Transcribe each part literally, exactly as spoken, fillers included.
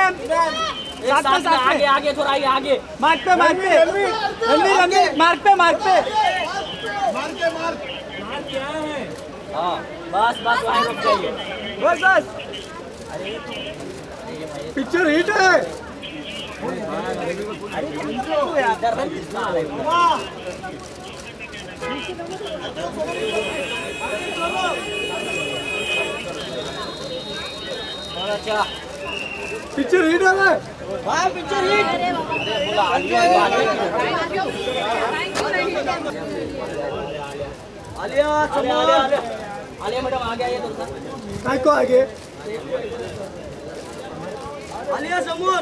इमरान साथ में साथ आगे आगे थोड़ा आगे आगे मार्क पे मार्क पे रणवीर रणवीर मार्क पे मार्क पे मार के मार मार क्या है। हाँ बस बस वहीं रुक जाइए बस बस। पिक्चर हिट है। अरे इधर रन कितना आ रहा है अच्छा पिक्चर हिट है भाई। हाँ पिक्चर हिट बोला आलिया आलिया आलिया आलिया मैडम आ गया ये तो काय को आगे आलिया समोर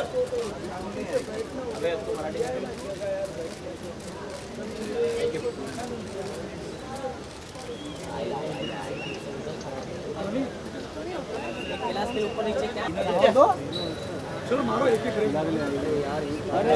गिलास के ऊपर नीचे क्या दो चलो मारो एक एक यार अरे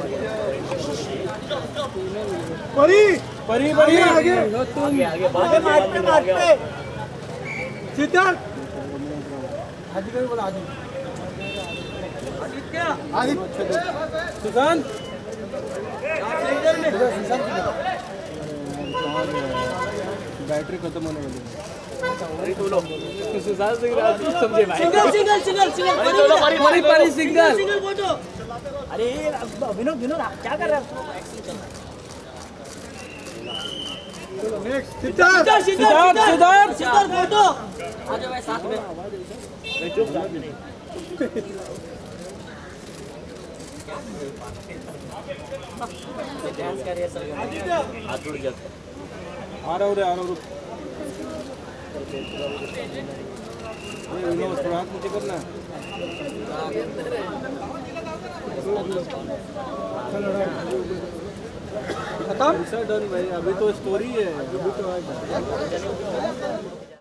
परी परी परी आगे आगे आगे आगे मार्क पे मार्क पे सिद्धार्थ आदित्य बोला आदित्य आदित्य आदित्य सुशांत बैटरी खत्म होने वाली है। सुशांत सिंह राजपूत समझे भाई। सिंगल सिंगल सिंगल सिंगल परी परी परी सिंगल सिंगल फोटो। अरे विनोद विनोद आप क्या कर रहे हो? चलो नेक्स्ट सिद्धार्थ सिद्धार्थ सिद्धार्थ सिद्धार्थ फोटो आ जाओ भाई साथ में चुप साथ में डांस कर रही है सब हाथ जुड़ गया आ रहा हूँ रे आ रहा हूँ विनोद थोड़ा हाथ नीचे करना खत्म डन भाई अभी तो स्टोरी है अभी तो